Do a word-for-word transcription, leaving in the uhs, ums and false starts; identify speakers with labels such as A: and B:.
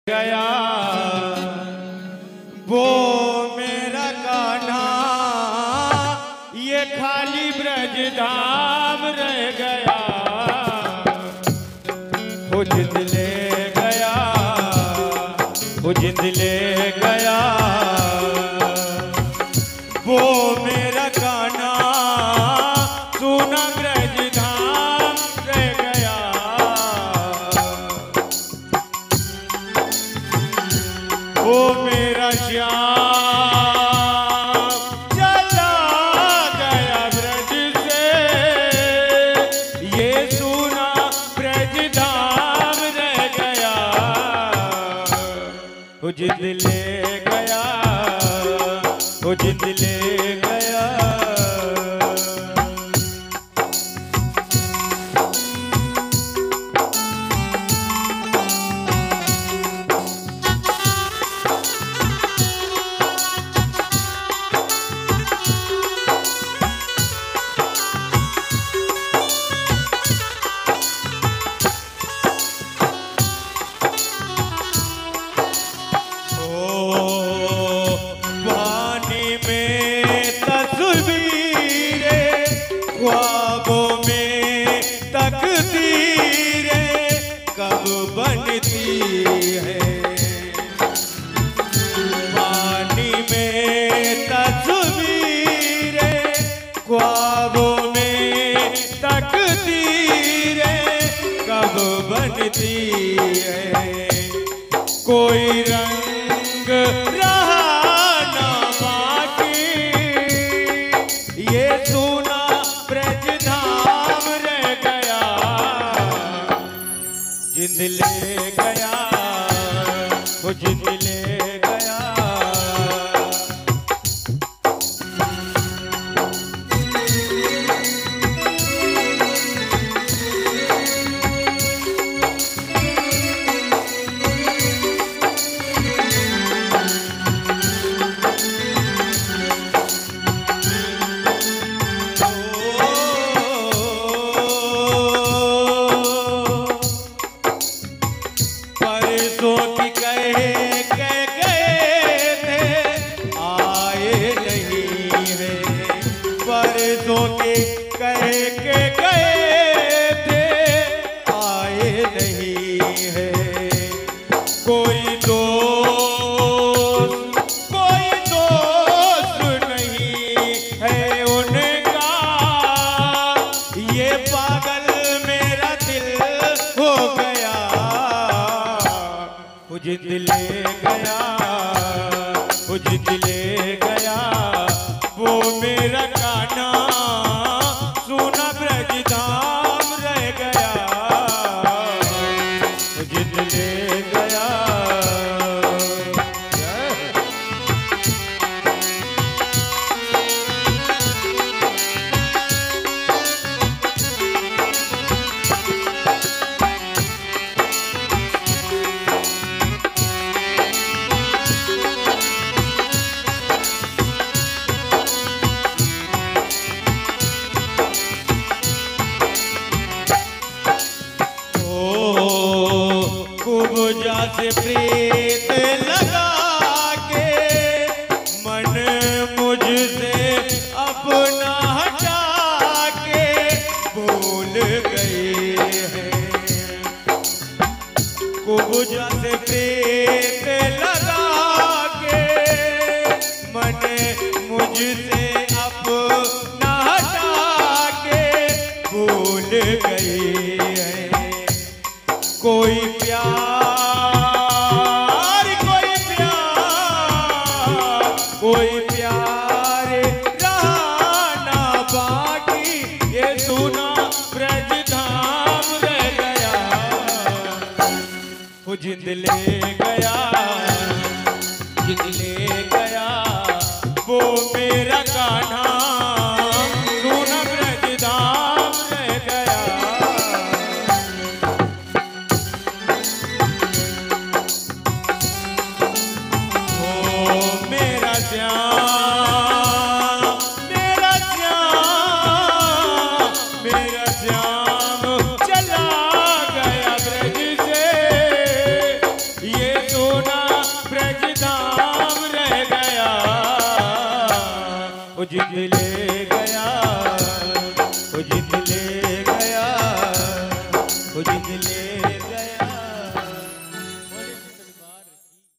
A: गया वो मेरा कान्हा, ये खाली ब्रज धाम रह गया। वो जिंद ले गया, वो जिंद ले गया, वो मेरा कान्हा सोना ब्रज धाम रह गया। वो मेरा श्याम चला गया ब्रज से, ये सोना ब्रज धाम रह गया। वो जिंद ले गया, वो जिंद ले गया। ख्वाबों में तकदीरें कब बनती है, पानी में तस्वीरें ख्वाबों में तकदीरें कब बनती है। कोई रंग रहा ना बाकी, ये सोना ब्रज धाम रह गया। जिंद ले गया, वो जिंद ले गया। परसों के कह के गए थे, आए नहीं है। कोई दोस्त, कोई दोस्त नहीं है उनका, ये पागल मेरा दिल हो गया। वो जिंद ले गया, वो जिंद ले गया, वो मेरा कान्हा सोना ब्रज धाम रह गया। वो जिंद ले गया। कुबजा से प्रीत लगा के मन मुझसे अपना हटा के भूल गए हैं। कुबजा से प्रीत लगा के मन मुझसे अपना हटा के भूल गए हैं। कोई प्यार, कोई प्यार, कोई प्यार रहा ना बाकी, ये सोना ब्रज धाम रह गया। वो जिंद ले गया, जिंद ले गया, वो मेरा कान्हा सोना ब्रज धाम रह गया। मेरा श्याम, मेरा श्याम, मेरा श्याम चला गया ब्रज से, ये तो वो जिद ले गया, वो जिद ले गया, वो जिद ले गया।